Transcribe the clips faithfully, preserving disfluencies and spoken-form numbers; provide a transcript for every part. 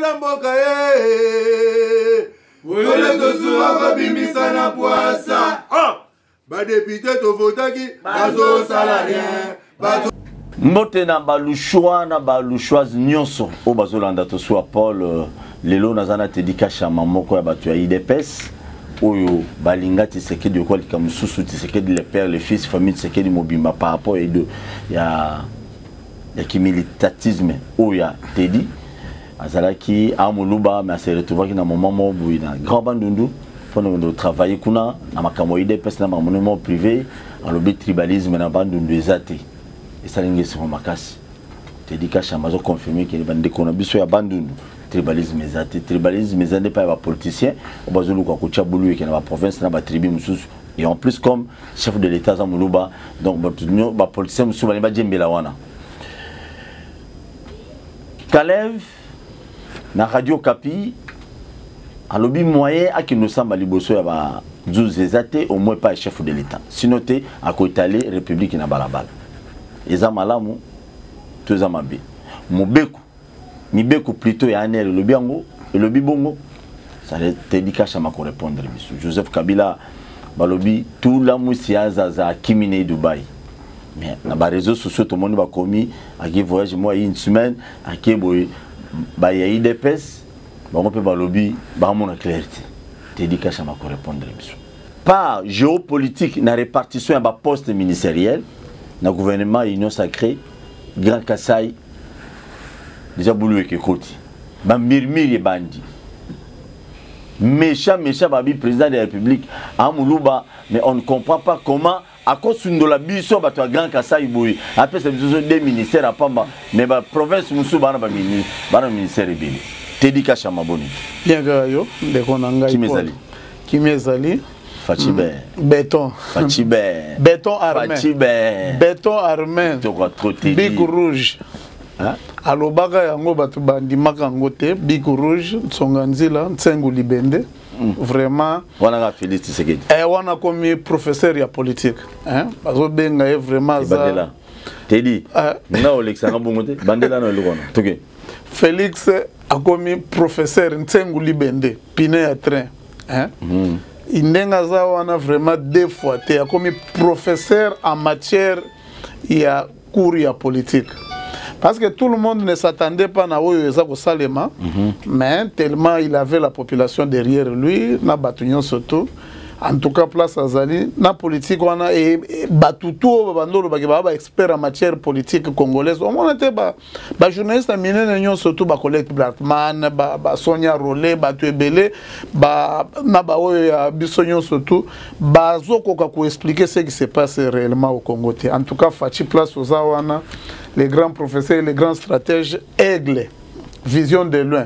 mboka ye Wole tosuwa kabimisa na poasa Ba député to votaki bazo salarien bazo Mbote na balushwa na balushwa nyonso o bazolanda to soit Paul lelo nazana tedika chama moko ya batu ya I D P S oyo balinga Tshisekedi ko lika mususu Tshisekedi le père le fils famille Tshisekedi mobimba par rapport et de ya ya kimilitatisme oya tedi azalaki amuluba mais se retrouver na moment mo buina grand bandundu fona ndo travailler kuna na makambo I D P S na mamonement privé en lobby tribalisme na bandundu ezate esalingi sur makasi tedika chama zo confirmer que bande kona biso ya bandundu tribalisme ezate tribalisme ezande pas ba politicien o bazulu kwa kucha bulu ke na ba province na ba tribu mususu et en plus comme chef de l'état za muluba donc ba ba politicien mususu ba ba jembela wana Kalev na Radio Kapi a lobby moyen à qui nous semble liboso ya ba douze ezate au moins pas chef de l'état sinon te à côté république na balabala eza malamu toza mabe mobeko mibeko plutôt ya anel le biango et le bibongo ça te dit cacha ma répondre biso Joseph Kabila balobi tout la musiaza za kimine Dubaï mais na ba réseaux sociaux tout le monde va commis à qui voyage moi une semaine à qui boy ba ya I D P S ba on peut balobi ba mon clarté te dit cacha ma répondre biso par géopolitique na répartition ya ba poste ministériel na gouvernement Union Sacrée Grand Kassai déjà boulou que côté ba mirmiri bandi méchant méchant babi président de la République amuluba mais on ne comprend pas comment à cause de la biso ba to Grand Kassai boy après c'est deux ministères à Pamba mais ba province musu bana ba mini bana ministère ebele tedika chama boni bien gayo de konanga kimezali kimezali Fachibe. Béton. Fachibe. Béton armé. Fachibe. Béton armé. Big rouge. Hein? Alobaga yango batu bandimaka yango te. Big rouge. Songanzila. Tsengu libende. Vraiment. Wana ga Félix Tshisekedi. Eh wana komi professeur ya politique. Hein? Bazo benga e vraiment za. Bandela. Tedi. Na Alexandre Bongote. Bandela no lokona. Toke. Félix a komi professeur Tsengu libende. Pine ya train. Hein? Mm. Indenga za wana vraiment deux fois te comme professeur en matière ya cours ya politique parce que tout le monde ne s'attendait pas na oyo eza ko salema mm -hmm. mais tellement il avait la population derrière lui na batunyo surtout en tout cas place azali na politique wana et batuto bandolo ba ba expert en matière politique congolaise on était ba ba journaliste minene nyon surtout ba collègue Blackman ba ba Sonia Rolé ba Tuebele ba na ba oyo ya bisonyo surtout ba zoko ko expliquer ce qui se passe réellement au Congo. En tout cas fachi place aux wana les grands professeurs les grands stratèges aigle vision de loin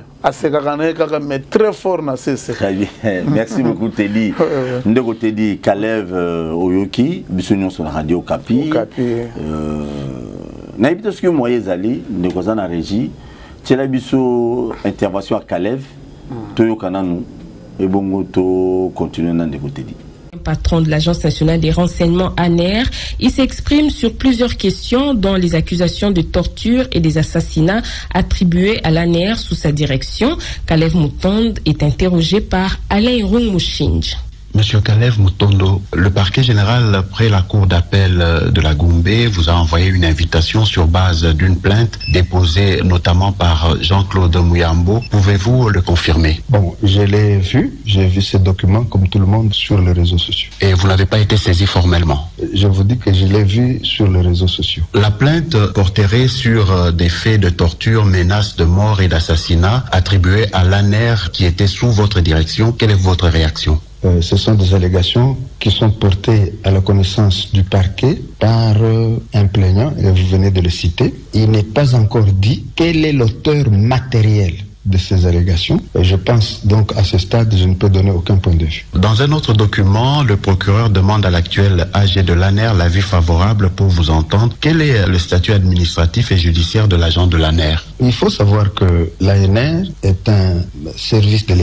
mais très fort na cesse. Merci beaucoup Teddy. Ndeko Teddy Kalev Oyoki bisonyo sur la Radio Kapi. Euh na ibito ce que moye zali ndeko za na régie tela biso intervention à Kalev toyokana nu et bongo to continuer na ndeko Teddy. Patron de l'Agence nationale des renseignements A N R, il s'exprime sur plusieurs questions dont les accusations de torture et des assassinats attribués à l'A N R sous sa direction. Kalev Mutondo est interrogé par Alain Rungmushinja. Monsieur Kalev Mutondo, le parquet général près la cour d'appel de la Goumbé vous a envoyé une invitation sur base d'une plainte déposée notamment par Jean-Claude Mouyambo. Pouvez-vous le confirmer? Bon, je l'ai vu, j'ai vu ce document comme tout le monde sur les réseaux sociaux. Et vous n'avez pas été saisi formellement? Je vous dis que je l'ai vu sur les réseaux sociaux. La plainte porterait sur des faits de torture, menaces de mort et d'assassinat attribués à l'A N R qui était sous votre direction. Quelle est votre réaction? Euh, ce sont des allégations qui sont portées à la connaissance du parquet par euh, un plaignant, et vous venez de le citer. Il n'est pas encore dit quel est l'auteur matériel de ces allégations. Et je pense donc à ce stade, je ne peux donner aucun point de vue. Dans un autre document, le procureur demande à l'actuel A G de l'A N R l'avis favorable pour vous entendre. Quel est le statut administratif et judiciaire de l'agent de l'A N R? Il faut savoir que l'A N R est un service de l'État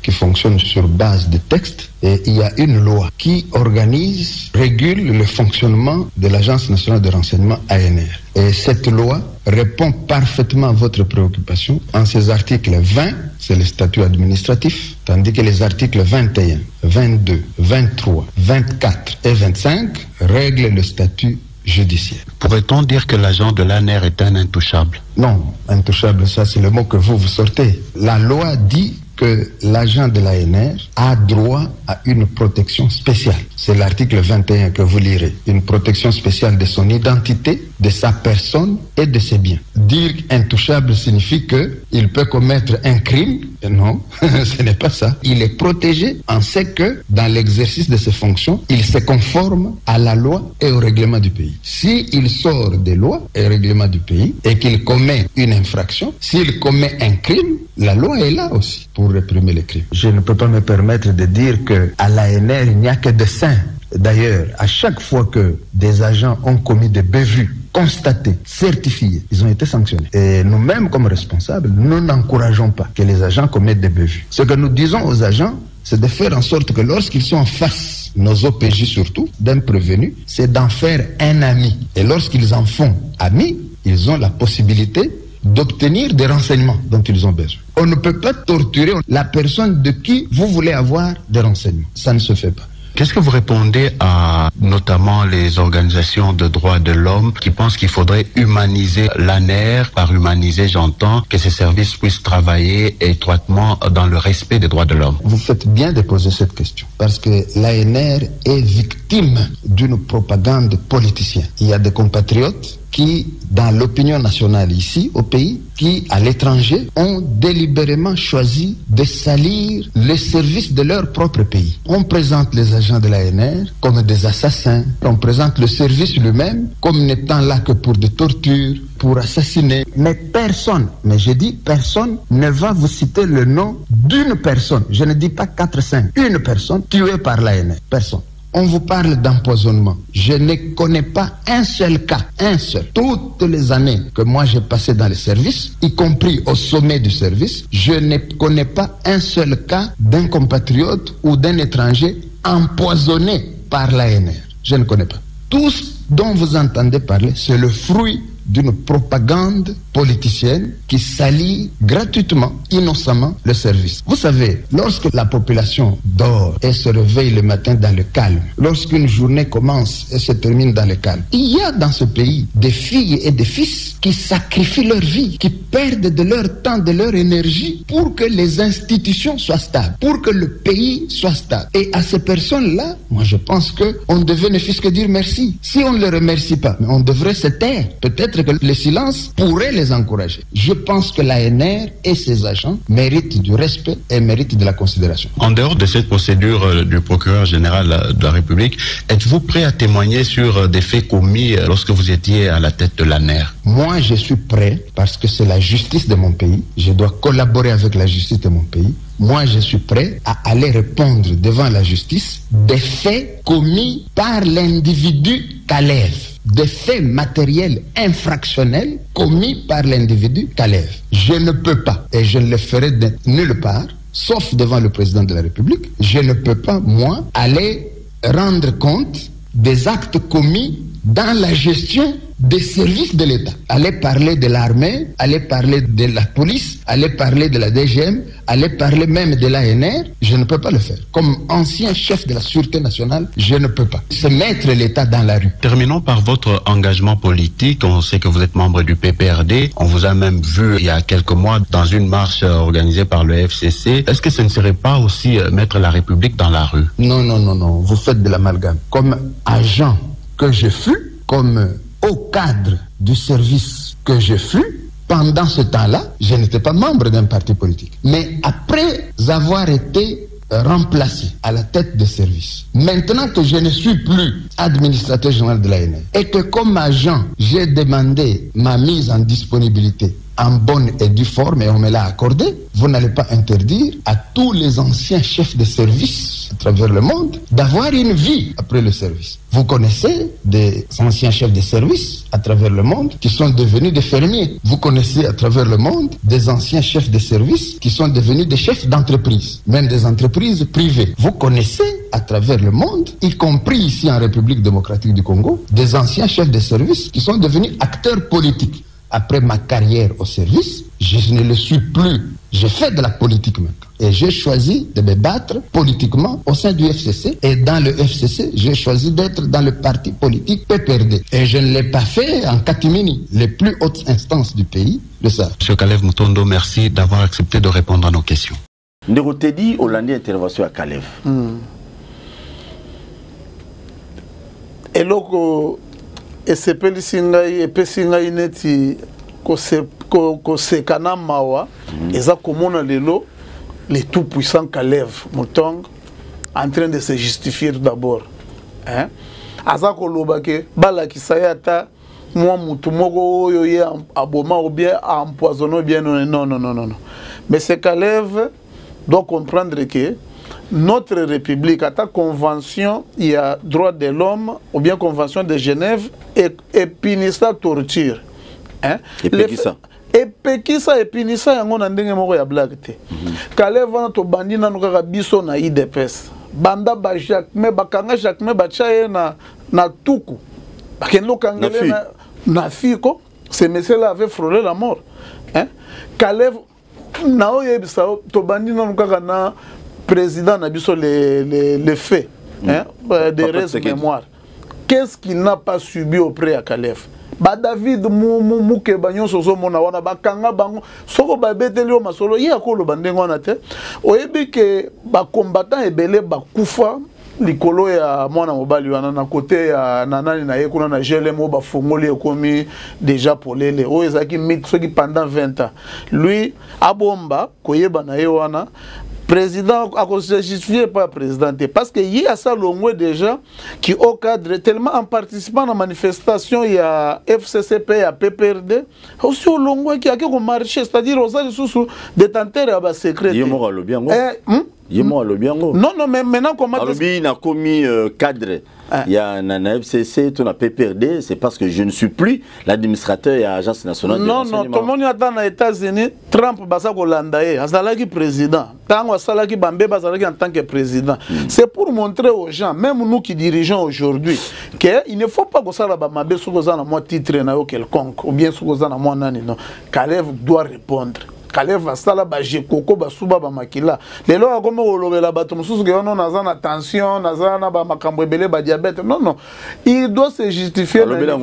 qui fonctionne sur base de textes et il y a une loi qui organise, régule le fonctionnement de l'Agence nationale de renseignement A N R. Et cette loi répond parfaitement à votre préoccupation. En ses articles vingt, c'est le statut administratif, tandis que les articles vingt et un, vingt-deux, vingt-trois, vingt-quatre et vingt-cinq règlent le statut judiciaire. Pourrait-on dire que l'agent de l'A N R est un intouchable? Non, intouchable, ça c'est le mot que vous vous sortez. La loi dit que l'agent de l'A N R a droit à une protection spéciale. C'est l'article vingt et un que vous lirez. Une protection spéciale de son identité, de sa personne et de ses biens. Dire intouchable signifie qu'il peut commettre un crime. Non, ce n'est pas ça. Il est protégé en ce que, dans l'exercice de ses fonctions, il se conforme à la loi et au règlement du pays. S'il sort des lois et règlements du pays et qu'il commet une infraction, s'il commet un crime, la loi est là aussi pour réprimer les crimes. Je ne peux pas me permettre de dire qu'à l'A N R, il n'y a que des saints. D'ailleurs, à chaque fois que des agents ont commis des bévues constatés, certifiés, ils ont été sanctionnés. Et nous-mêmes, comme responsables, nous n'encourageons pas que les agents commettent des bévues. Ce que nous disons aux agents, c'est de faire en sorte que lorsqu'ils sont en face, nos O P J surtout, d'un prévenu, c'est d'en faire un ami. Et lorsqu'ils en font amis, ils ont la possibilité d'obtenir des renseignements dont ils ont besoin. On ne peut pas torturer la personne de qui vous voulez avoir des renseignements. Ça ne se fait pas. Qu'est-ce que vous répondez à notamment les organisations de droits de l'homme qui pensent qu'il faudrait humaniser l'A N R? Par humaniser, j'entends que ces services puissent travailler étroitement dans le respect des droits de l'homme. Vous faites bien de poser cette question parce que l'A N R est victime d'une propagande politicienne. Il y a des compatriotes qui, dans l'opinion nationale ici, au pays, qui, à l'étranger, ont délibérément choisi de salir les services de leur propre pays. On présente les agents de l'A N R comme des assassins. On présente le service lui-même comme n'étant là que pour des tortures, pour assassiner. Mais personne, mais je dis personne, ne va vous citer le nom d'une personne. Je ne dis pas quatre, cinq. Une personne tuée par l'A N R. Personne. On vous parle d'empoisonnement. Je ne connais pas un seul cas, un seul. Toutes les années que moi j'ai passé dans les services, y compris au sommet du service, je ne connais pas un seul cas d'un compatriote ou d'un étranger empoisonné par l'A N R. Je ne connais pas. Tout ce dont vous entendez parler, c'est le fruit d'une propagande politicienne qui salit gratuitement, innocemment le service. Vous savez, lorsque la population dort et se réveille le matin dans le calme, lorsqu'une journée commence et se termine dans le calme, il y a dans ce pays des filles et des fils qui sacrifient leur vie, qui perdent de leur temps, de leur énergie pour que les institutions soient stables, pour que le pays soit stable. Et à ces personnes-là, moi je pense qu'on devait ne fût-ce que dire merci. Si on ne les remercie pas, on devrait se taire. Peut-être que le silence pourrait les encourager. Je pense que l'A N R et ses agents méritent du respect et méritent de la considération. En dehors de cette procédure du procureur général de la République, êtes-vous prêt à témoigner sur des faits commis lorsque vous étiez à la tête de l'A N R? Moi, je suis prêt parce que c'est la justice de mon pays. Je dois collaborer avec la justice de mon pays. Moi, je suis prêt à aller répondre devant la justice des faits commis par l'individu Kalev. Des faits matériels infractionnels commis par l'individu Kalev. Je ne peux pas, et je ne le ferai de nulle part, sauf devant le président de la République, je ne peux pas, moi, aller rendre compte des actes commis dans la gestion des services de l'État. Aller parler de l'armée, aller parler de la police, aller parler de la D G M, aller parler même de l'A N R, je ne peux pas le faire. Comme ancien chef de la Sûreté nationale, je ne peux pas. C'est mettre l'État dans la rue. Terminons par votre engagement politique. On sait que vous êtes membre du P P R D. On vous a même vu il y a quelques mois dans une marche organisée par le F C C. Est-ce que ce ne serait pas aussi mettre la République dans la rue? Non, non, non, non. Vous faites de l'amalgame. Comme agent que je fus, comme au cadre du service que je fus, pendant ce temps-là, je n'étais pas membre d'un parti politique. Mais après avoir été remplacé à la tête de service, maintenant que je ne suis plus administrateur général de l'A N R et que comme agent, j'ai demandé ma mise en disponibilité en bonne et due forme et on me l'a accordé, vous n'allez pas interdire à tous les anciens chefs de service à travers le monde, d'avoir une vie après le service. Vous connaissez des anciens chefs de service à travers le monde qui sont devenus des fermiers. Vous connaissez à travers le monde des anciens chefs de service qui sont devenus des chefs d'entreprise, même des entreprises privées. Vous connaissez à travers le monde, y compris ici en République démocratique du Congo, des anciens chefs de service qui sont devenus acteurs politiques. Après ma carrière au service, je ne le suis plus. J'ai fait de la politique maintenant. Et j'ai choisi de me battre politiquement au sein du F C C. Et dans le F C C, j'ai choisi d'être dans le parti politique P P R D. Et je ne l'ai pas fait en catimini. Les plus hautes instances du pays le savent. Monsieur Kalev Mutondo, merci d'avoir accepté de répondre à nos questions. Ndekotedi, Hollandi intervention à Kalev. Hmm. Et loko esepelisi ngai epesi ngai neti kosekana mawa eza komona lelo le tout puissant Kalev Mutondo en train de se justifier tout d'abord, hein, aza koloba ke balakisa ye ata mwa mutu moko oyo ye aboma ou bien empoisonné ou bien non non non non non. Mais ce Kalev doit comprendre que notre République, à ta convention, il y a droit de l'homme, ou bien convention de Genève, et, et punissa torture. Hein? Et pékissa. Et pékissa et punissa, il y a un ndenge moko ya blague te. Kalev wana to bandi na nuka biso na I D P S. Banda ba Jacques, mais bakanga Jacques, mais ba chaye na na tuku. Bakendo kangele na na fiko, ce monsieur-là avait frôlé la mort. Hein? Kalev na oyebisa to bandi na nuka na président n'a pas les, les, les faits, mmh. hein, des restes de mémoire. Qu'est-ce qu'il n'a pas subi auprès de Kalev? Ba David Mouke Banyon Soso Mona wana bakanga bango soko ba beteli o masolo ye akolo bandengo wana te oyebi ke ba combattant ebele ba kufa likolo ya mwana mobali wana na côté ya nanani na ye kuna na G L M ba fongoli ekomi déjà polele o ezaki mit soki pendant vingt ans lui abomba koyeba na ye wana président a se justifié par président parce que il y a ça longue déjà qui au cadre tellement en participant à la manifestation il y a F C C P, il y a P P R D aussi au longue qui a qui marché c'est-à-dire aux autres sous détenteurs à bas secret. Il est mort à l'Obiango. Il est mort à l'Obiango. Non non mais maintenant comment il a commis cadre. Il y a un F C C, tout un P P R D, c'est parce que je ne suis plus l'administrateur et l'agence nationale de renseignement. Non, non, tout le monde est dans les États-Unis, Trump basa kolanda ye, azalaki président. Tango asalaki Bambe bazalaki en tant que président. C'est pour montrer aux gens, même nous qui dirigeons aujourd'hui, qu'il ne faut pas que ça la Bambe sous na moi titre na yo quelconque ou bien sous na moi nani non. Kalev doit répondre. Kalev asala ba jekoko ba suba ba makila lelo akoma kolobela bato mususu ke ono naza na tension naza na ba makambo ebele ba diabète non non il doit se justifier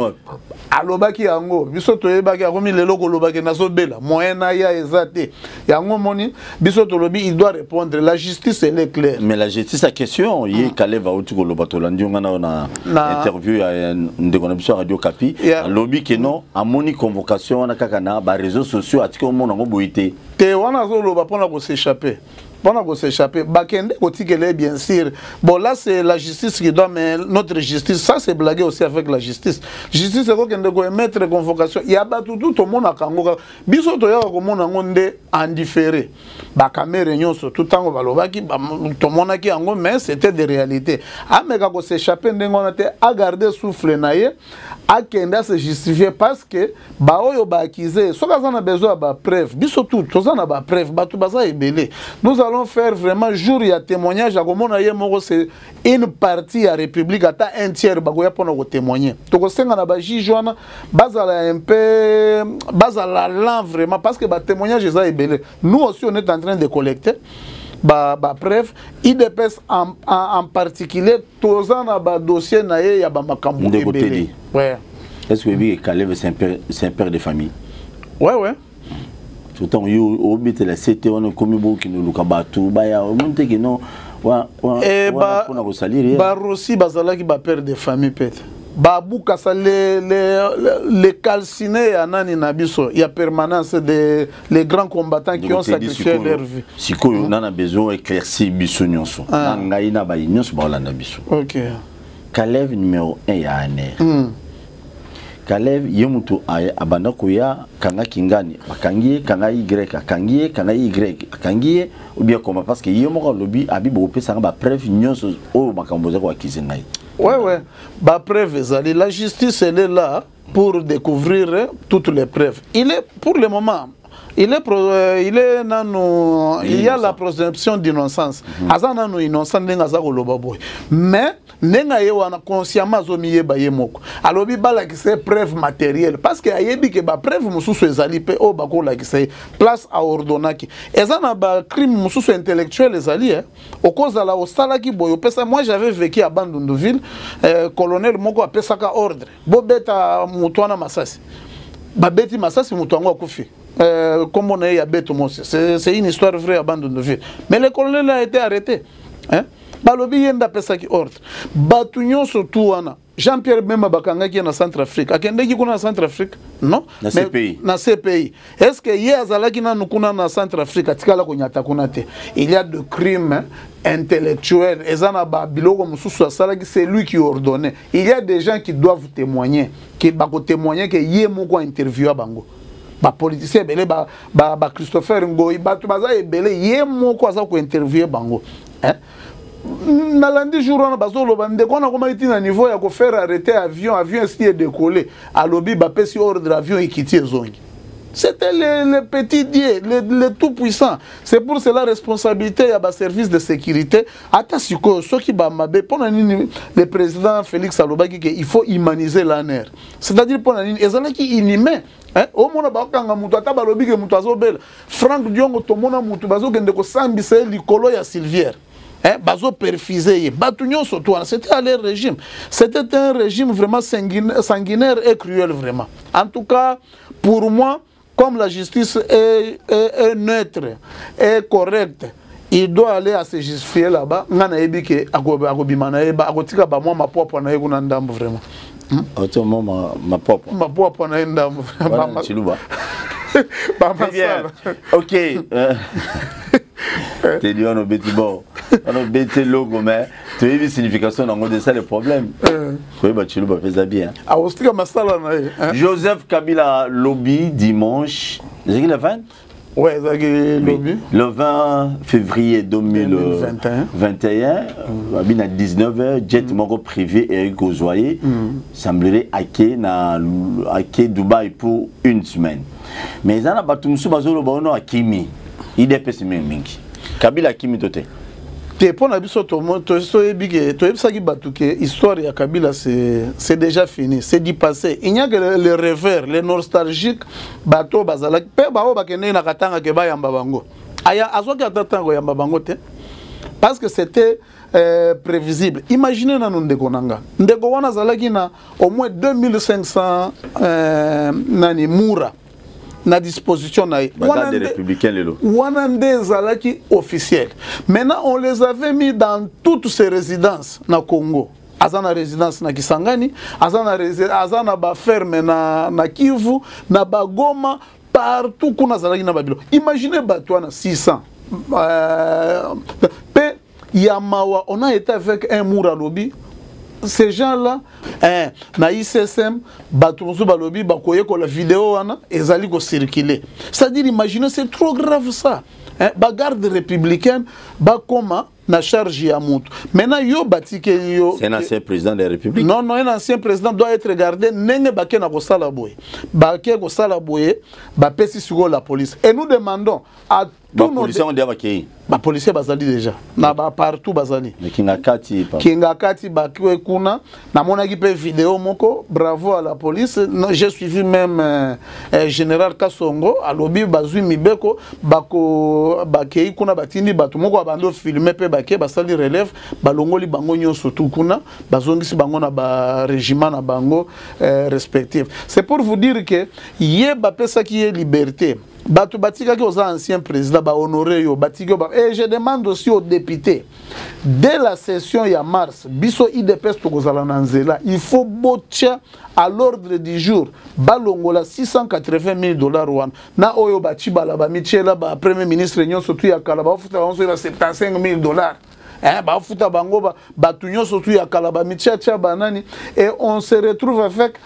alobaki yango biso toyebaki akomi lelo kolobaki nazobela moyen na ya ezate yango moni biso tolobi il doit répondre la justice elle est claire mais la justice a question yi Kalev va uti koloba tolandi ngana na interview ya ndeko radio Kapi lobi ke non amoni convocation na kaka na ba réseaux sociaux atiko mona ngo boité te wana zoloba pona ko s'échapper pona ko s'échapper bakende kotikele bien sûr bon là c'est la justice qui doit mais notre justice ça c'est blaguer aussi avec la justice justice c'est kokende ko émettre convocation ya batu tout au monde akangoka biso to ya ko mona ngonde en différé ba caméra nyonso tout tango balobaki to monaki yango mais c'était des réalités ameka ko s'échapper ndengona te a garder souffle na ye akende se justifier parce que ba oyo ba accuser so kaza na besoin ba preuve biso tout toza na ba preuve batu baza ebele nous allons faire vraiment jour ya témoignage à komona ye moko c'est une partie à République ata un tiers ba ko ya pona ko témoigner to ko senga na ba juge wana bazala un peu bazala lent vraiment parce que ba témoignage za ebele nous aussi on est en train de collecter ba ba preuve I D P S en, en, en particulier toza na ba dossier na ye ya ba makambo ebele. Ouais. Est-ce que Kalev c'est un père c'est un père de famille? Ouais ouais. Tout temps yo obite la C T on comme beaucoup qui nous lukabatu ba ya monte que non wa wa ba pona ko salir ba Rossi bazala ki ba père de famille peut-être. Babou Kassa les les les calcinés à nani nabiso il y a permanence des les grands combattants qui ont sacrifié leur vie. Si ko on a besoin éclaircir biso nyonso. Ngai na ba nyonso ba la nabiso. OK. Kalev numéro un ya aner. Kalev yemutu abanda koya kanga kingani bakangiye kanga y akangiye kanga y akangiye ou bien comment parce que yemoko lobby abibo pesa ba preuve nyonso o makamboza ko akizenai. Ouais ouais, ba preuve zali la justice elle est là pour découvrir toutes les preuves. Il est pour le moment Il est, pro, euh, il est nano, il y a la présomption d'innocence. Aza nano innocent nenga za koloba boy. Mais nenga ye wana consciemment zo miye ba ye moko. Alobi bala ki c'est preuve matérielle parce que ayebi ke ba preuve mususu ezali pe o ba ko la ki c'est place à ordonnaki. Ezana ba crime mususu intellectuel ezali eh. Au cause la osala ki boyo pesa moi j'avais vécu à Bandunduville, euh, colonel moko apesa ka ordre. Bobeta mutwana masasi. Babeti masasi mutwango akufi. Euh, comme on est à Betomos, c'est une histoire vraie à Bandunduville. Mais le colonel a été arrêté. Hein? Balobi yenda pesa ki ordre. Batunyo surtout wana. Jean-Pierre Bemba Bakanga qui est en Centrafrique. Akende qui kuna en Centrafrique? Non. Dans ces pays. Dans ces pays. Est-ce que yezala qui na nukuna en Centrafrique atikala kunyata kunate? Il y a de crimes hein, intellectuels. Ezana ba biloko mususu asala qui c'est lui qui ordonnait. Il y a des gens qui doivent témoigner, qui bako témoigner que yé moko interview bango. Ba politicien belé ba ba, ba Christopher Ngoyi ba tubaza ebele ye moko aza ko interviewer bango hein nalandi jour on bazolo bande kona koma itina niveau ya ko faire arrêter avion avion esti est décoller alobi ba pesi ordre avion ikiti ezongi. C'était le, le petit Dieu, le, le tout puissant. C'est pour cela responsabilité à bas service de sécurité. Attention, ceux qui ba mabe pendant le président Félix Alobaki il faut humaniser l'A N R. C'est-à-dire pendant ezala qui inhumain. Hein? Au monde bakanga mutu ataba lobi ke mutu azobela. Franck Diongo tomona mutu bazo kende ko sambisa likolo ya Silvière. Hein? Bazo perfiser batu nyonso to c'était à leur régime. C'était un régime vraiment sanguinaire, sanguinaire et cruel vraiment. En tout cas, pour moi, comme la justice est, est, est neutre, est correcte, il doit aller à se justifier là-bas. Ngana yebi ke akobimana yeba akotika ba moi ma propre na yekuna ndambo vraiment. Autrement, ma, ma propre. Ma propre na ndambo. Voilà, Chilouba. Très bien. Ok. Tu dis on a bêti bon. On a bêti logo mais tu as vu signification dans de ça le problème. Oui, bah Chilouba fait ça bien. Ah, ostika masala na. Joseph Kabila lobby dimanche. C'est qui le vingt? Ouais, lobby. Le vingt février deux mille vingt et un, à dix-neuf heures, jet moko privé Eric Ozoye semblerait hacker na hacker Dubaï pour une semaine. Mais il y a batumusu bazolo baono akimi. Il est pessimé mingi. Kabila akimi tote. Te pona biso to to so ebige to ebisa ki batuke histoire ya Kabila c'est c'est déjà fini, c'est du passé. Il n'y a que le, le revers, les nostalgiques bato bazala pe bao bakende na katanga ke ba yamba bango. Aya azoki atatango yamba bango te. Parce que c'était euh, prévisible. Imaginez na ndeko nanga. Ndeko wana zalaki na au moins deux mille cinq cents euh, nani mura na disposition na des républicains lelo. Wanande zalaki officiel. Maintenant on les avait mis dans toutes ces résidences na Congo. Azana résidence na Kisangani, azana azana ba ferme na na Kivu, na Bagoma, partout kuna zalaki na Babilo. Imaginez batwana six cents. Euh, pe Yamawa, on a été avec un moura lobby. Ces gens-là, hein, na I C S M, batunzu balobi, bakoye ko la vidéo wana, ezali ko circuler. C'est-à-dire, imaginez, c'est trop grave ça. Hein, ba garde républicaine, ba koma na charge ya mutu. Maintenant, yo batike yo. C'est un ancien président de la République. Non, non, un ancien président doit être gardé. Nenge bake na ko sala boye. Bake ko sala boye, ba pesi sur la police. Et nous demandons à tous nos policiers on dit bakei. Ba policier bazali déjà. Na ba partout bazali. Mais kinga kati pa. Kinga kati bakwe kuna na mona ki pe vidéo moko. Bravo à la police. J'ai suivi même euh, euh, général Kasongo à lobi bazui mibeko bako bakei kuna batindi batu moko abando filmer pe bake basali relève balongoli bango nyonso tout kuna bazongisi bango na ba régiment na bango euh, respectif. C'est pour vous dire que yé ba pesa qui est liberté. Batu batika ki aux anciens présidents ba honorer yo batika ba et je demande aussi aux députés dès la session ya mars biso I D P S to kozala na nzela il faut botia à l'ordre du jour balongola six cent quatre-vingt mille dollars wana na oyo bachi bala ba michela ba premier ministre nyonso tu ya kala ba futa onso ya soixante-quinze mille dollars. Hein, ba futa bango ba batu nyonso tu ya kala ba michela banani et on se retrouve avec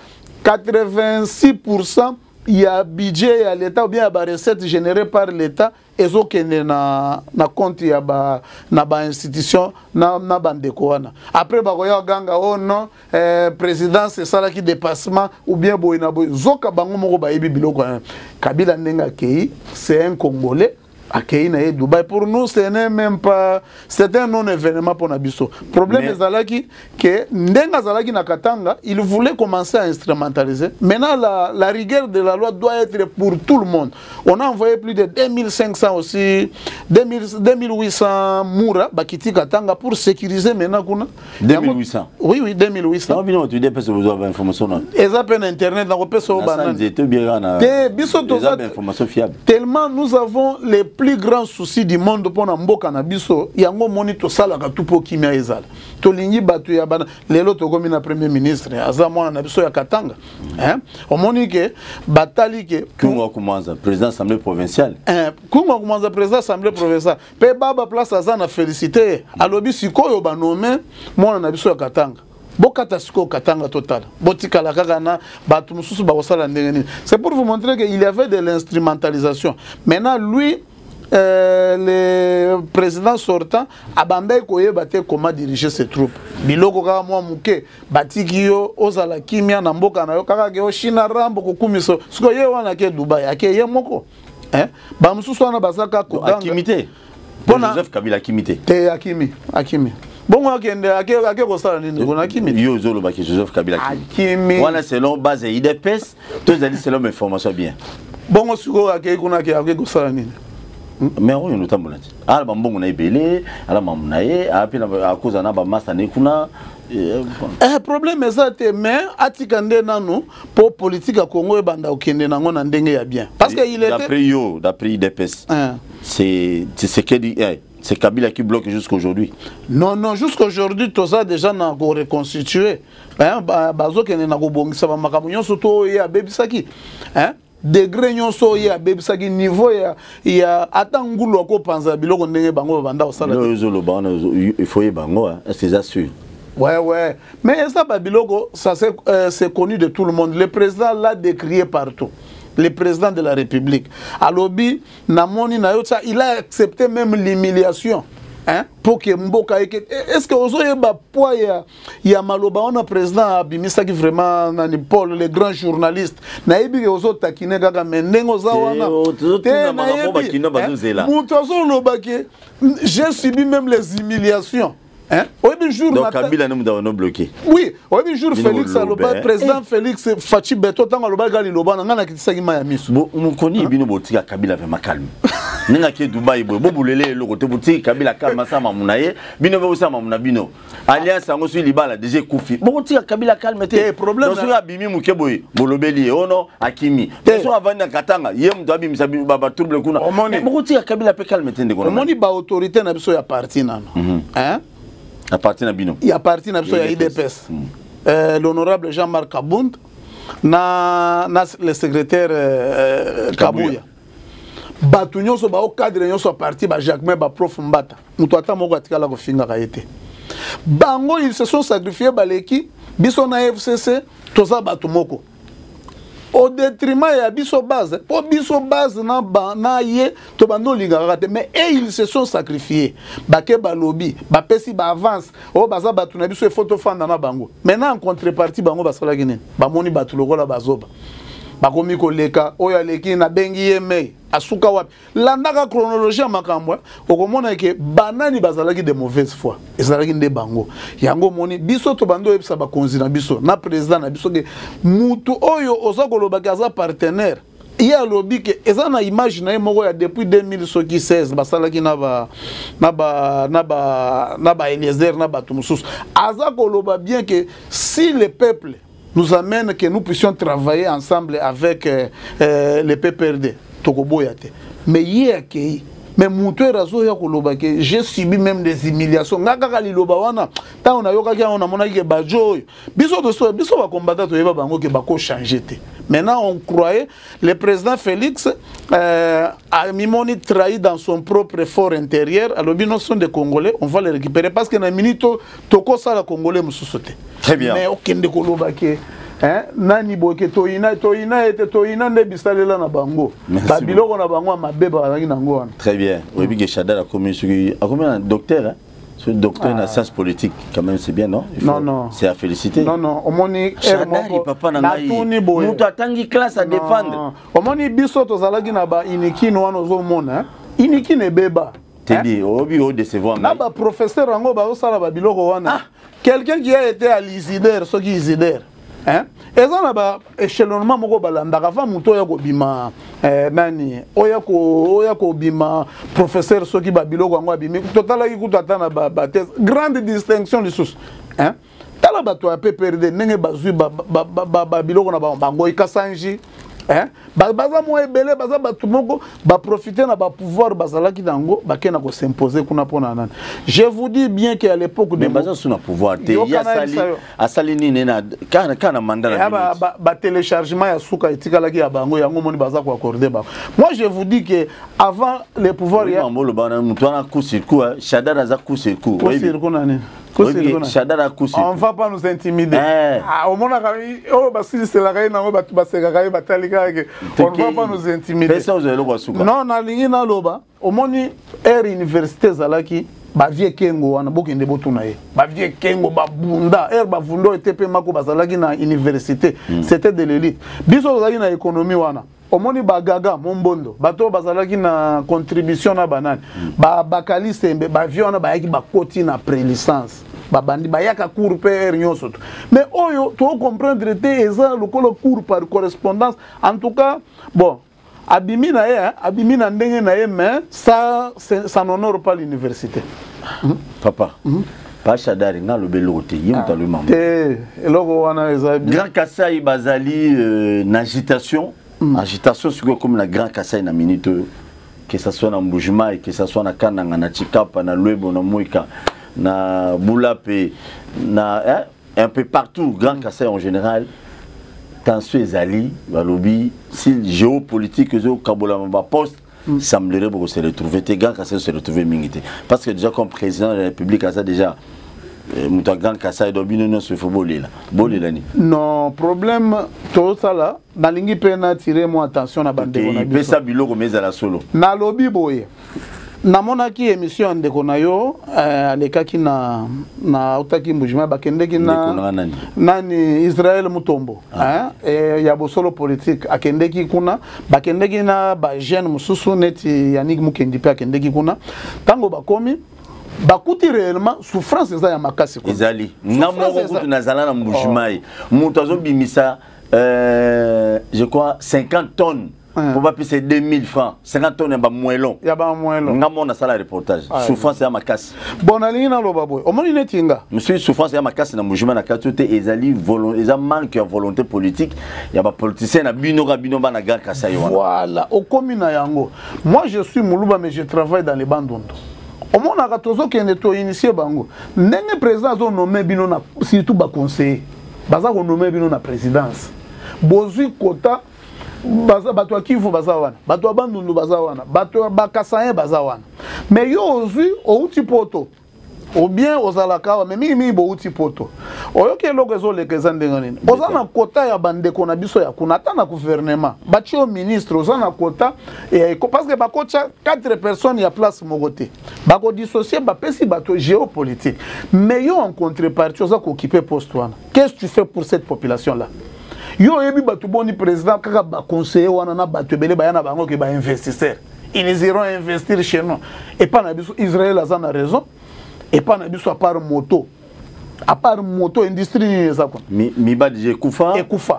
quatre-vingt-six pour cent il y a budget à l'État ou bien il y a recette générée par l'État et zo kende na na compte ya ba na ba institution na na bandeko wana après ba koya ganga oh non euh, président c'est ça là qui dépassement ou bien boyina boy zoka bango moko ba yebi biloko Kabila ndenga kei c'est un Congolais à Kenya et Dubaï. Pour nous, ce n'est même pas. C'est un non-événement pour Nabiso. Le problème est Zalaki que Ndenga Zalaki Nakatanga, il voulait commencer à instrumentaliser. Maintenant, la, la rigueur de la loi doit être pour tout le monde. On a envoyé plus de deux mille cinq cents aussi, deux mille huit cents Moura, Bakiti Katanga pour sécuriser maintenant. deux mille huit cents Oui, oui, deux mille huit cents. Non, tu dépêches vous avez information. Et ça, peine Internet, on peut se information. Tellement nous avons les plus grand souci du monde pour Mboka na biso yango moni to sala ka tupo kimia ezala to lingi batu ya bana lelo to gomi na premier ministre aza mwana na biso ya Katanga hein o moni ke batali ke kunga kumanza président assemblée provinciale hein kunga kumanza président assemblée provinciale pe baba place aza na félicité alobi sikoyo banome mwana na biso ya Katanga Bokata siko Katanga total. Botikala kagana batu mususu ba osala ndenge. C'est pour vous montrer qu'il y avait de l'instrumentalisation. Maintenant lui euh, le président sortant abandai koye bate comment diriger ses troupes. Biloko kaka mwa muke batiki yo ozala kimia na mboka na yo kaka ke China rambo kokumiso. Siko ye wana ke Dubai ake ye moko. Hein? Ba mususu wana bazaka kodanga. Akimité. Pona Joseph Kabila akimité. Te akimi, akimi. Bon, akende ake ake kosala nini bona akimi yo zolo ba Joseph Kabila akimi wana selon base I D P S tous ali selon mes informations bien bon siko ake kuna ake ake kosala nini mais on nous tambola ala bambongo na ibele ala mamuna ye api na akoza na ba master ne kuna eh problème ezate mais atikande nanu pour politique à Congo e banda okende nango na ndenge ya bien parce que il était d'après yo d'après I D P S c'est c'est ce que dit c'est Kabila qui bloque jusqu'aujourd'hui. Non, non, jusqu'aujourd'hui, tout ça déjà n'a pas reconstitué. Hein, bazo kene na ko bongisa ba makamu nyonso to ya bebisaki. Hein? Degré nyonso ya bebisaki niveau ya ya atangulu ko panza biloko ndenge bango banda osala. Non, zolo bana il faut y bango, c'est ça sûr. Ouais, ouais. Mais ça babiloko, ça c'est euh, c'est connu de tout le monde. Le président l'a décrié partout. Le président de la République. Alobi, Namoni Nayota, il a accepté même l'humiliation. Hein? Pour que Mboka. Est-ce que vous avez poids il y a Maloba, on a président Abimisa qui vraiment, Paul, les grands journalistes. Naïbi, vous avez taquiné Gaga Mendengo Zawana. J'ai subi même les humiliations. Hein? Donc Kabila nous avons bloqué. Oui, au jour Félix Aloba, président Félix Fachi Beto tanga Aloba gali Loba ngana kitisa ma ya misu. Bo mukoni bino botika Kabila vraiment calme. Ninga ke Dubai bo bolele lo côté botika Kabila calme ça mamuna ye, bino bo ça mamuna bino. Alliance ngo sur libala déjà kufi. Bo botika Kabila calme te problème. Donc sur abimi mukeboy, bolobeli ono akimi. So avanda katanga, ye mdo abimi sabi baba trouble kuna. Bo botika Kabila pe calme te ndeko. Omoni ba autorité na biso ya parti nano. Hein? À partir de Bino. Il appartient à I D P S. Mm. Euh, L'honorable Jean-Marc Kabound, na, na le secrétaire euh, Kabouya. Batu nyonso ba au cadre nyonso parti ba Jacques ba prof Mbata. Mutu ata moko atikala ko finga kaete. Bango ils se sont sacrifiés baleki biso na F C C toza batu moko. Au détriment ya biso base, pour biso base na ba na ye to bando lingaka te mais et ils se sont sacrifiés. Baké ba lobby, ba pesi ba avance, o baza batu na biso e photo fanda na bango. Maintenant en contrepartie bango basala kinen. Ba moni batu lokola bazoba. Bakomi koleka oya leki na bengi yeme asuka wapi. Landaka chronologie makambo, okomona ke banani bazalaki de mauvaise foi. Ezalaki nde bango. Yango moni biso to bando ebisa ba konzi na biso na président na biso ke mutu oyo ozakoloba kaza partenaire. Il y a lobby que eza na image na moko ya depuis deux mille seize basalaki na ba na ba na ba na ba Eliezer na ba tumusus. Azakoloba bien que si le peuple nous amène que nous puissions travailler ensemble avec euh, euh, le P P R D. Tokoboyate. Mais hier, mais Moutou Razo Yakoloba, j'ai subi même des humiliations. Ngaka Liloba wana, ta on a yoka on a monaki bajo. Biso de so, biso va combattre to yeba bango ke bako changer te. Maintenant on croyait le président Félix euh, a mimoni trahi dans son propre effort intérieur. Alors bien sont des Congolais, on va les récupérer parce que na minute toko sala Congolais mususote. Très bien. Mais aucun de Koloba ke hein nani boke toina toina ete toina nde bisalela na bango ba biloko na bango mabe bazaki nango wana. Très bien. Oui bi que Chadar a commis sur a commis un docteur hein. Ce docteur en sciences politiques, quand même, c'est bien, non? Non, non. C'est à féliciter. Non, non. Au moni, Chadari, papa, nangai. Nous t'attendons classe à défendre. Au moni, biso to zalagi na ba iniki no ano zo mona. Iniki ne beba. T'es dit, obi o décevoir. Na ba professeur ango ba osala ba biloko wana. Quelqu'un qui a été à l'Isider, ce qui Isider. Hein? Et ça na ba échelonnement moko balanda avant muto ya ko bima eh nani oya ko oya ko bima professeur soki ba biloko ngo abimi totala ki kutata na ba, ba grande distinction de sous hein tala ba to a P P R D nenge bazui ba ba, ba, ba biloko na ba ngo ikasanji hein ba baza mo ebele baza ba tumoko ba profiter na ba pouvoir bazala ki dango ba kena ko s'imposer kuna pona nani. Je vous dis bien qu'à l'époque de baza sous na pouvoir te ya sali asali ni na kana kana mandala ba ba, ba téléchargement ya suka etikala ki ya bango yango moni baza ko accorder ba. Moi je vous dis que avant les pouvoirs ya mbolo bana mutwana coup sur coup Chadar aza coup sur coup oui sur nani. Chadar coup sur on va pas nous intimider ah au mona kami oh basili c'est la reine ngo batu baseka kai batalika on va pas nous intimider non na lingi na loba au moni air université zalaki ba vie kengo wana bokende botuna ye ba vie kengo ba bunda air ba vundo etepe mako bazalaki na université c'était de l'élite biso zalaki na économie wana omoni bagaga mombondo bato bazalaki na contribution na banane ba bakali sembe ba viona ba yaki ba koti na prélicence ba bandi ba yaka cours père nyonso mais oyo to comprendre te eza lokolo cours par correspondance en tout cas bon abimi na ye abimi na ndenge na ye mais ça ça n'honore pas l'université papa pas Chadari na le belote yimta le maman te eloko wana eza Grand Kassai bazali na agitation. Mm. Agitation sur comme la Grand Kassai na minute que ça soit na Mbujima et que ça soit na Kananga na Chikapa na Lwebo na Moika na Boulape na hein, un peu partout Grand Kassai en général tension ezali balobi si géopolitique zo kabola ba poste mm. semblerait beaucoup se retrouver te Grand Kassai se retrouver mingité parce que déjà comme président de la République a ça déjà Mouta Grand Kassai dobino non se faut bolela bolela ni non problème tout ça là nalingi pena tirer moi attention na bande kona biso pesa biloko meza la solo na lobi boye na monaki émission de konayo alekaki na na utaki Mbujima bakendeki na nani nani Israël Mutombo hein et ya bosolo politique akendeki kuna bakendeki na ba jeune mususu neti Yannick Mukendi pe akendeki kuna tango bakomi bakuti réellement souffrance eza ya makasi ko ezali ngamoko kutu nazala na Mbujima mutu azobimisa euh je crois cinquante tonnes pour pas payer deux mille francs cinquante tonnes ba moelon ya ba moelon ngamona sala reportage souffrance ya makasi bon ali na loba boy omoni netinga monsieur souffrance ya makasi na Mbujima na katote ezali volonté eza manque ya volonté politique ya ba politicien na bino ka bino ba na Grand Kassai voilà au commune yango moi je suis Muluba mais je travaille dans les Bandundu. Au monde a tozo qui est initié bango. Ndenge président zo nommé bino na surtout ba conseiller. Baza ko nommé bino na présidence. Bozui kota baza bato Kivu baza wana. Bato Bandundu baza wana. Bato Bakasaye baza wana. Mais yo ozui o uti poto. Ou bien ozalaka mais mingi mingi bo uti poto. Oyoke loko zo lekeza ndenge nini. Oza na kota ya bandeko na biso ya kuna ta na gouvernement. Bachi au ministre oza na kota et parce que bakocha quatre personnes ya place mogote. Bako dissocier ba pesi bato géopolitique. Mais yo en contrepartie oza ko occuper poste wana. Qu'est-ce que tu fais pour cette population là? Yo yebi bato boni président kaka ba conseiller wana na bato belé ba yana bango ke ba investisseur. Ils iront investir chez nous. Et pas na biso Israël a na raison. Et pas na biso à part moto à part moto industrie ni ça quoi mi mi ba de kufa et kufa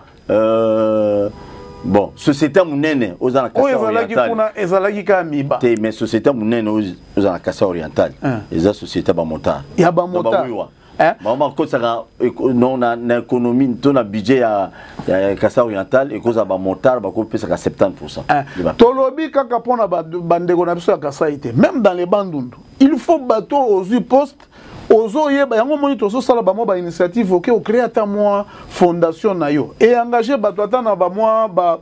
euh bon société munene aux ana Kassai oriental kuna ezalaki ka miba te mais société munene aux ana Kassai oriental eza société ba monta ya ba monta hein maman ko ça non na économie to na budget ya ya Kassai oriental et cause ba montar ba ko pesa ka soixante pour cent tolobi kaka pona bandeko na biso ya Kassai te même dans les Bandundu il faut bateau aux postes aux yeba yango moni to so sala ba mo ba initiative OK au créer ta moi fondation na yo et engager bateau ata na ba moi ba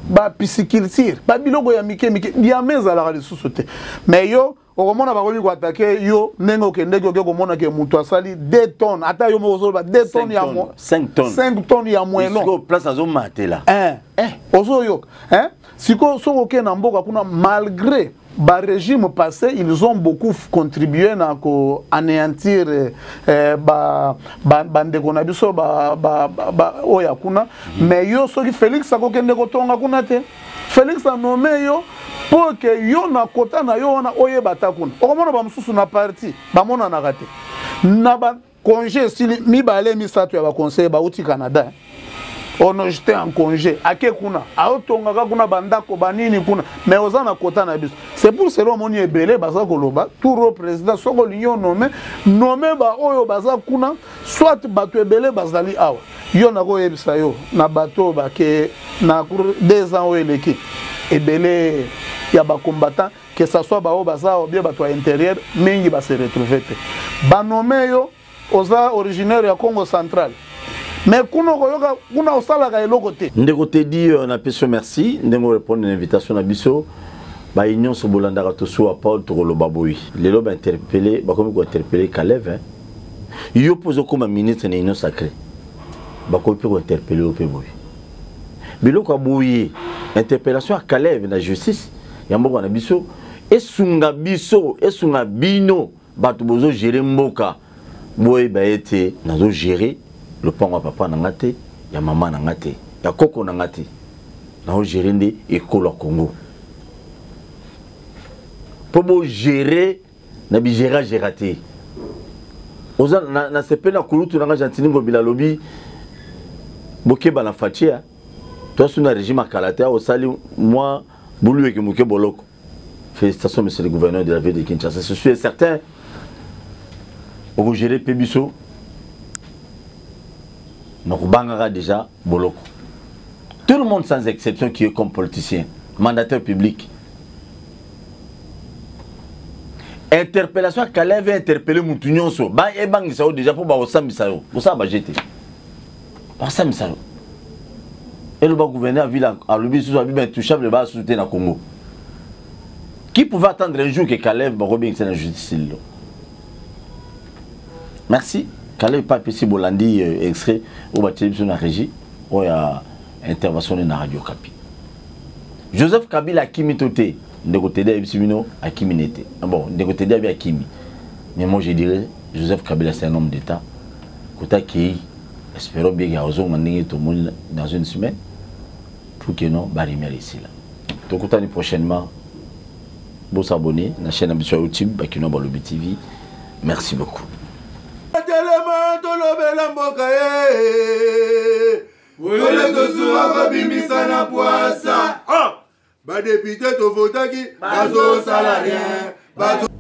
ba pisciculture ba biloko ya mike mike bien ezalaka lisusu te mais yo okomona bakomi koatake yo ndenge okendeki oke komona ke moto asali deux tonnes ata yo moko ozoloba deux tonnes ya cinq tonnes cinq tonnes ya moellon place azomatela eh ozoyoka eh siko soki okende na mboka kuna malgré ba régime passé ils ont beaucoup contribué à anéantir eh, ba ba bandeko na biso ba ba, ba oya kuna mm-hmm. mais yo soki Félix akokende kotonga kuna te Félix a nommé yo pour que yo na kota na yo wana oyeba ta kuna okomona ba mususu na parti ba mona na kate na ba congé sili mibale misato ya ba conseil ba uti Canada eh. On a jeté en congé. Ake kuna, aotonga kuna bandako banini kuna, mais ozana kota na biso. C'est pour cela moni ebele baza koloba, tout le président soko l'union nommé, nommé ba oyo baza kuna, soit bato ebele bazali awa. Yo na ko yebisa yo, na bato ba ke na deux ans eleki. Ebele ya ba combattant que ça soit ba o baza ou bien bato à intérieur, mingi ba se retrouver te. Ba nommé yo oza originaire ya Congo central. Mais kuna koyoka kuna osalaka eloko te ndeko te di on a peso merci ndeko répondre à l'invitation na biso ba union so bolanda ka to so Paul to lo baboyi lelo ba interpeller ba komi ko interpeller Kalev hein yo pozo comme ministre na union sacrée ba ko pe ko interpeller o pe boyi biloko boyi interpellation à Kalev na justice ya mboko na biso esunga biso esunga bino bato bozo gérer mboka boyi ba été nazo gérer le pont à papa nangate, ya maman nangate, ya koko nangate. Na ho gérer ndé école au Congo. Pour bo gérer na bi gérer gératé. Oza na na sepe na kulutu nanga jantini ngobila lobi bokeba na fatia. Toi sur un régime à Kalatea au sali moi boulu et muke boloko. Félicitations monsieur le gouverneur de la ville de Kinshasa. Je suis certain au gérer Pébiso. Nous avons déjà boloko. Tout le monde sans exception qui est comme politicien, mandataire public. Interpellation à Kalev interpeller Moutounion so. Ba e bang ça déjà pour ba osami ça yo. Pour ça ba jeter. Ba osami ça yo. Et le gouverneur ville à l'obi sous abi ben touchable ba soutenir na Congo. Qui pouvait attendre un jour que Kalev ba robin c'est la justice là. Merci. Kalev pas petit bolandi extrait au bâtiment sur la régie ou ya intervention na radio Kapi. Joseph Kabila Kimi Toté de côté de Ibsimino à Kimi n'était. Bon, de côté de à Kimi. Mais moi je dirais Joseph Kabila c'est un homme d'État. Côté qui espérons bien qu'il y a besoin de tout le monde dans une semaine pour que non barimel ici là. Donc on prochainement vous s'abonner à la chaîne sur YouTube Bakino Balobi T V. Merci beaucoup. Ba député to votaki bazo salarien bazo